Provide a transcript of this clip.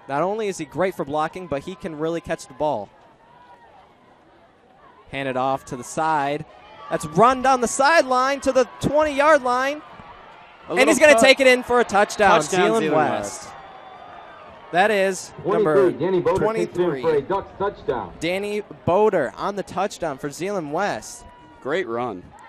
Not only is he great for blocking, but he can really catch the ball. Hand it off to the side. That's run down the sideline to the 20-yard line. And he's going to take it in for a touchdown. Zeeland West. That is number 23. For a Ducks touchdown. Danny Bauder on the touchdown for Zeeland West. Great run.